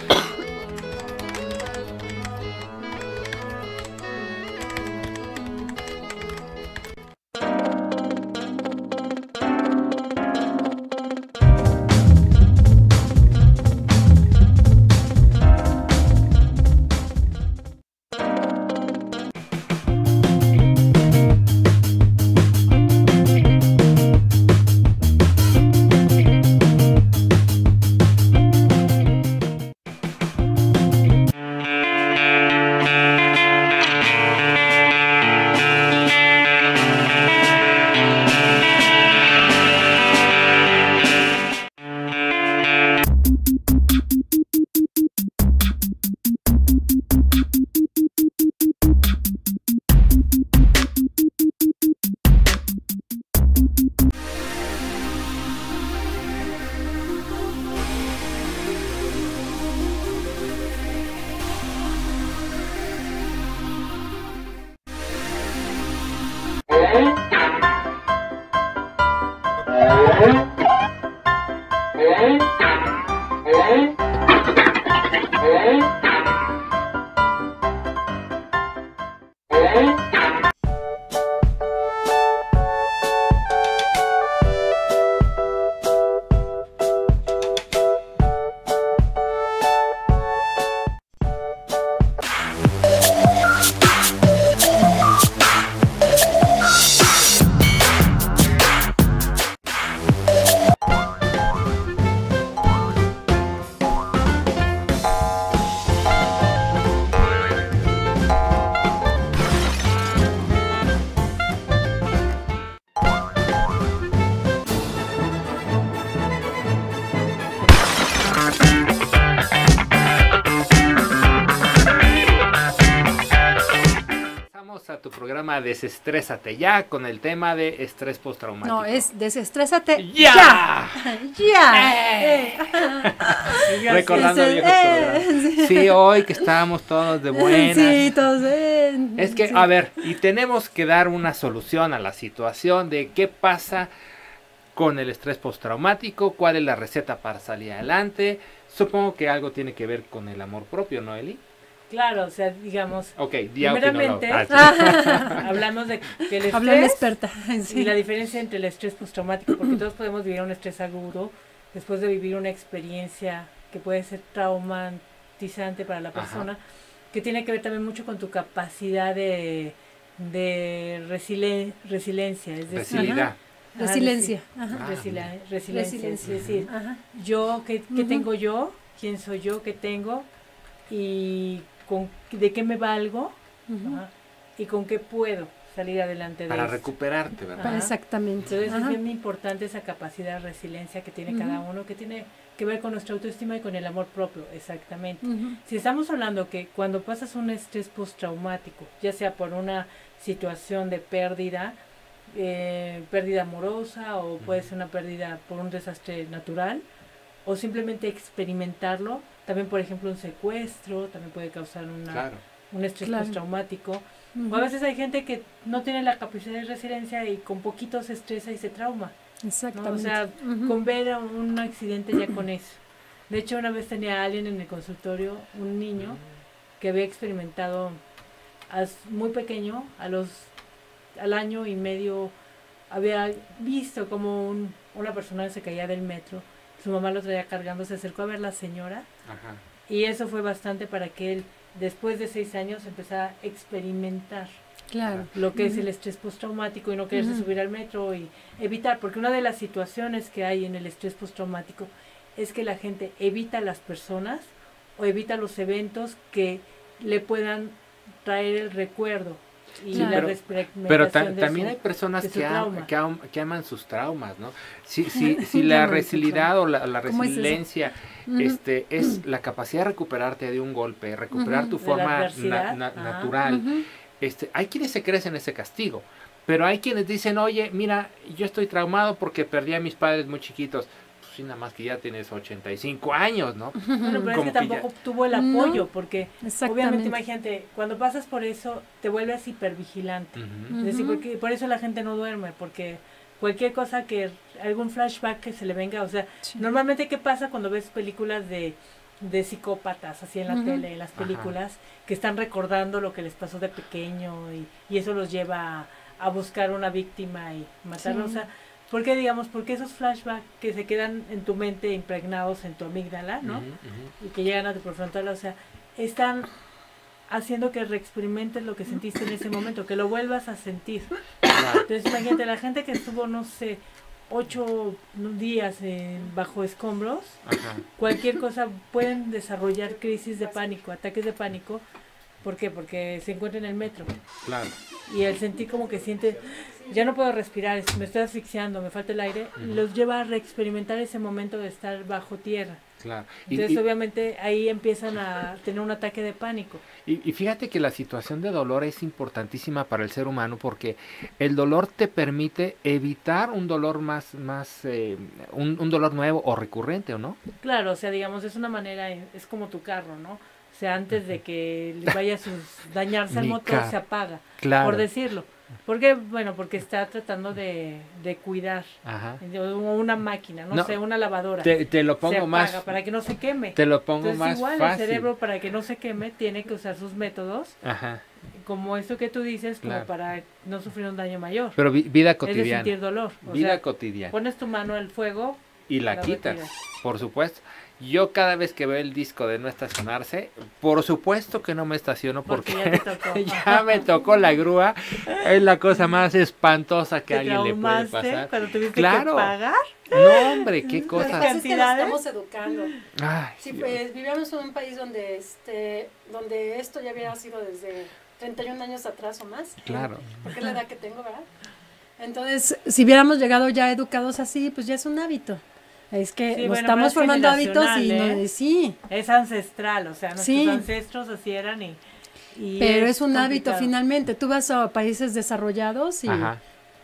Pasamos a tu programa Desestrésate ya con el tema de estrés postraumático. No, es desestrésate. ¡Ya! ¡Ya! ¡Ya! ¡Eh! Ya Recordando sí, viejos eh, programas. Sí, hoy que estábamos todos de buenas. Sí, todos. eh, Es que, sí. a ver, y tenemos que dar una solución a la situación de qué pasa con el estrés postraumático, cuál es la receta para salir adelante. Supongo que algo tiene que ver con el amor propio, ¿no, Eli? Claro, o sea, digamos, Ok, ya opino primeramente, lo- ah, hablamos de que el Habló la estrés experta. sí. y la diferencia entre el estrés postraumático, porque todos podemos vivir un estrés agudo después de vivir una experiencia que puede ser traumatizante para la Ajá. persona, que tiene que ver también mucho con tu capacidad de, de resile- resiliencia, es sí. decir, Facilidad. ah, Resiliencia. resi- Ajá. Ah, resila- resiliencia, es Resiliencia. decir, Ajá. yo, ¿qué, qué Ujú. tengo yo? ¿Quién soy yo? ¿Qué tengo? Y con, de qué me valgo, Ujú. ajá, y con qué puedo salir adelante de Para esto. recuperarte, ¿verdad? Ajá. Exactamente. Entonces Ajá. es bien importante esa capacidad de resiliencia que tiene Ujú. cada uno, que tiene que ver con nuestra autoestima y con el amor propio, exactamente. Ujú. Si estamos hablando que cuando pasas un estrés postraumático, ya sea por una situación de pérdida, eh, pérdida amorosa o puede ser una pérdida por un desastre natural, o simplemente experimentarlo, también por ejemplo un secuestro, también puede causar una, Claro. un estrés Claro. postraumático. Ujú. O a veces hay gente que no tiene la capacidad de resiliencia y con poquito se estresa y se trauma. ¿no? Exactamente. O sea, Ujú. con ver a un accidente ya con eso. De hecho, una vez tenía a alguien en el consultorio, un niño, que había experimentado as- muy pequeño, a los al año y medio, había visto como un- una persona se caía del metro, su mamá lo traía cargando, se acercó a ver la señora, Ajá. y eso fue bastante para que él, después de seis años, empezara a experimentar Claro. lo que es Ujú. el estrés postraumático y no quererse Ujú. subir al metro y evitar, porque una de las situaciones que hay en el estrés postraumático es que la gente evita a las personas o evita los eventos que le puedan traer el recuerdo y Claro. la Pero- experimentación Pero ta- de también su- hay personas de su que, am- trauma. que, am- que aman sus traumas, ¿no? Si, si, si la Aman su resilidad o la, la ¿Cómo es eso? resiliencia Ujú. este, es la capacidad de recuperarte de un golpe, recuperar Ujú. tu De la forma na- adversidad. na- Ajá. natural. Ujú. Este, hay quienes se crecen ese castigo, pero hay quienes dicen, oye, mira, yo estoy traumado porque perdí a mis padres muy chiquitos. Pues sí, nada más que ya tienes ochenta y cinco años, ¿no? Bueno, pero es Como que que ya- tampoco tuvo el No. apoyo, porque Exactamente. obviamente, imagínate, cuando pasas por eso, te vuelves hipervigilante. Ujú. Es decir, Ujú. porque por eso la gente no duerme, porque cualquier cosa que, algún flashback que se le venga, o sea, Sí. normalmente, ¿qué pasa cuando ves películas de, de psicópatas, así en la Ujú. tele, en las Ajá. películas, que están recordando lo que les pasó de pequeño y, y eso los lleva a, a buscar una víctima y matarlo? Sí. O sea, ¿por qué, digamos, porque esos flashbacks que se quedan en tu mente impregnados en tu amígdala, ¿no? Ujú, ujú. Y que llegan a tu prefrontal, o sea, están haciendo que reexperimentes lo que sentiste en ese momento, que lo vuelvas a sentir. Claro. Entonces, imagínate, la gente que estuvo, no sé, ocho días en- bajo escombros, Ajá. cualquier cosa, pueden desarrollar crisis de pánico, ataques de pánico. ¿Por qué? Porque se encuentra en el metro Claro. y el sentir como que siente, ya no puedo respirar, me estoy asfixiando, me falta el aire, Ujú. los lleva a reexperimentar ese momento de estar bajo tierra. Claro. Y- Entonces, y- obviamente, ahí empiezan a tener un ataque de pánico. Y, y fíjate que la situación de dolor es importantísima para el ser humano porque el dolor te permite evitar un dolor más, más eh, un, un dolor nuevo o recurrente, ¿o no? Claro, o sea, digamos, es una manera, es como tu carro, ¿no? O sea, antes de que le vaya a sus- dañarse el Mi motor, carro. se apaga, Claro. por decirlo. ¿Por qué? Bueno, porque está tratando de, de cuidar Ajá. de una máquina, no, No, sé, una lavadora. Te, te lo se pongo apaga más, para que no se queme. te lo pongo Entonces, más igual fácil. el cerebro, para que no se queme, tiene que usar sus métodos, Ajá. como esto que tú dices, como Claro. para no sufrir un daño mayor. Pero vi- vida Es de cotidiana. sentir dolor. O Vida sea, cotidiana. pones tu mano al fuego Y la la quitas, retiras. por supuesto. Yo cada vez que veo el disco de no estacionarse, por supuesto que no me estaciono porque, porque ya te tocó. ya me tocó la grúa. Es la cosa más espantosa que a ¿Te alguien le puede traumaste pasar. cuando tuviste Claro. que pagar? No, hombre, qué Lo que cosa. pasa es que nos Cantidades. estamos educando. Ay, Sí, Dios. pues vivíamos en un país donde este donde esto ya había sido desde treinta y un años atrás o más. Claro. Porque es la edad que tengo, ¿verdad? Entonces, si hubiéramos llegado ya educados así, pues ya es un hábito. Es que Sí, nos bueno, estamos pero es formando hábitos y generacional, no, ¿eh? sí, Es ancestral, o sea, nuestros Sí. ancestros así eran y... y pero es un hábito complicado. finalmente. Tú vas a países desarrollados y, Ajá.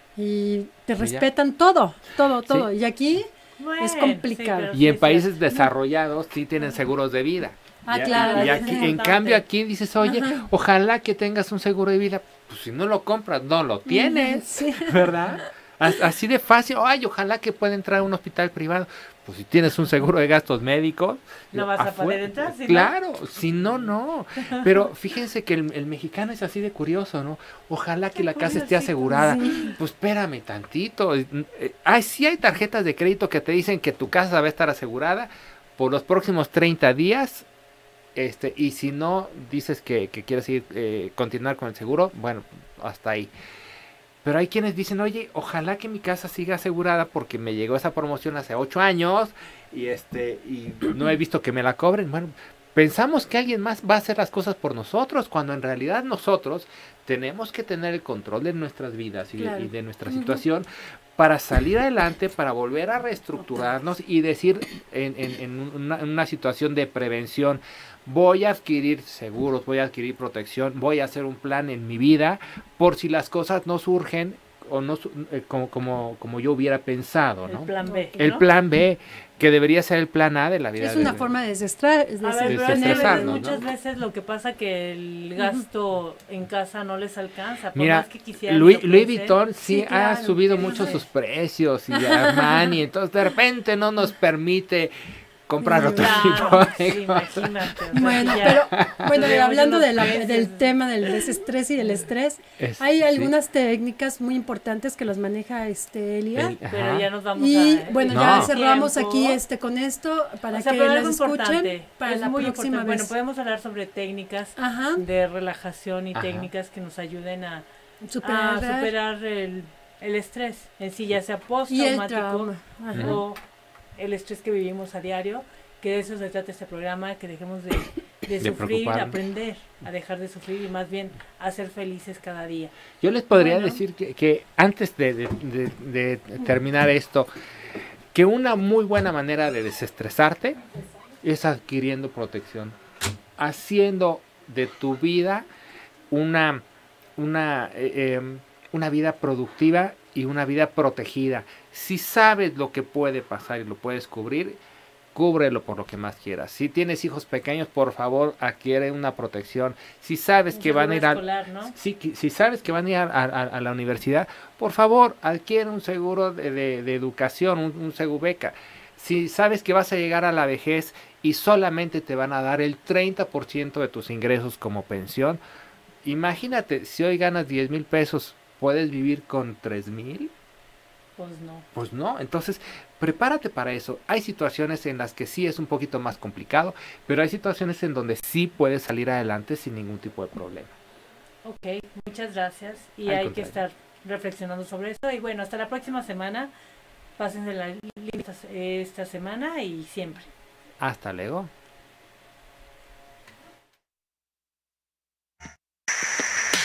y te Sí, ya. respetan todo, todo, todo. Y aquí, Bueno, es complicado. pero Y sí en es países cierto. desarrollados sí tienen seguros de vida. ah, Ya- claro. Y es aquí, en importante. cambio aquí dices, oye, ojalá que tengas un seguro de vida. Pues si no lo compras, no lo tienes, Sí. ¿verdad? As- Así de fácil. Ay, ojalá que pueda entrar a un hospital privado. Pues si tienes un seguro de gastos médicos. No vas a afuera- poder entrar, si no. Claro, si no, no. Pero fíjense que el, el mexicano es así de curioso, ¿no? Ojalá que la casa esté Pobrecito, asegurada. sí. Pues espérame tantito. Eh, Ay, sí hay tarjetas de crédito que te dicen que tu casa va a estar asegurada por los próximos treinta días. Este, y si no dices que, que quieres ir, eh, continuar con el seguro, bueno, hasta ahí. Pero hay quienes dicen, oye, ojalá que mi casa siga asegurada porque me llegó esa promoción hace ocho años y este y no he visto que me la cobren. Bueno, pensamos que alguien más va a hacer las cosas por nosotros, cuando en realidad nosotros tenemos que tener el control de nuestras vidas y, de- Claro. y de nuestra Ujú. situación para salir adelante, para volver a reestructurarnos y decir en, en- en una, en una situación de prevención, voy a adquirir seguros, voy a adquirir protección, voy a hacer un plan en mi vida por si las cosas no surgen o no su- eh, como, como, como yo hubiera pensado, El ¿no? plan B. El ¿no? plan B, que debería ser el plan A de la vida. Es una de- forma de desestra- A ver, pero de- es que desestresarnos, ¿no? muchas veces lo que pasa que el gasto en casa no les alcanza. Por Mira, más que quisieran Louis, que lo Louis piensen. Vuitton sí, Sí, ha claro, subido eso mucho sí. sus precios y Armani, entonces de repente no nos permite comprar otro tipo Claro, de sí, cosas. imagínate. o sea, Bueno, que ya- pero bueno, Tenemos hablando unos de la- precios. del tema del desestrés y del estrés, Es- hay sí. algunas técnicas muy importantes que las maneja este Elia. El- Pero ajá. ya nos vamos Y a... bueno, No. ya cerramos tiempo. aquí este con esto para O sea, que pero las algo escuchen importante, para es la muy próxima importante. vez. Bueno, podemos hablar sobre técnicas Ajá, de relajación y Ajá. técnicas que nos ayuden a, superar, a superar el, el estrés en sí, ya sea y el postraumático trauma. Ajá. o el estrés que vivimos a diario, que de eso se trata este programa, que dejemos de, de, De sufrir, preocuparnos. aprender a dejar de sufrir y más bien a ser felices cada día. Yo les podría Bueno. decir que, que antes de, de- de- de terminar esto, que una muy buena manera de desestresarte es adquiriendo protección, haciendo de tu vida una, una, eh, em, una vida productiva y una vida protegida. Si sabes lo que puede pasar y lo puedes cubrir, cúbrelo por lo que más quieras. Si tienes hijos pequeños, por favor, adquiere una protección. Si sabes Un que van a ir seguro a, escolar, ¿no? si, si sabes que van a ir a, a- a la universidad, por favor, adquiere un seguro de, de- de educación, un, un segubeca. Si sabes que vas a llegar a la vejez y solamente te van a dar el treinta por ciento de tus ingresos como pensión, imagínate, si hoy ganas diez mil pesos, ¿puedes vivir con tres mil? Pues no. Pues no, entonces prepárate para eso. Hay situaciones en las que sí es un poquito más complicado, pero hay situaciones en donde sí puedes salir adelante sin ningún tipo de problema. Ok, muchas gracias. Y Al hay contrario. que estar reflexionando sobre eso. Y bueno, hasta la próxima semana. Pásense la esta, esta semana y siempre. Hasta luego.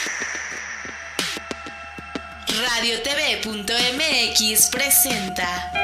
Radio T V punto M X presenta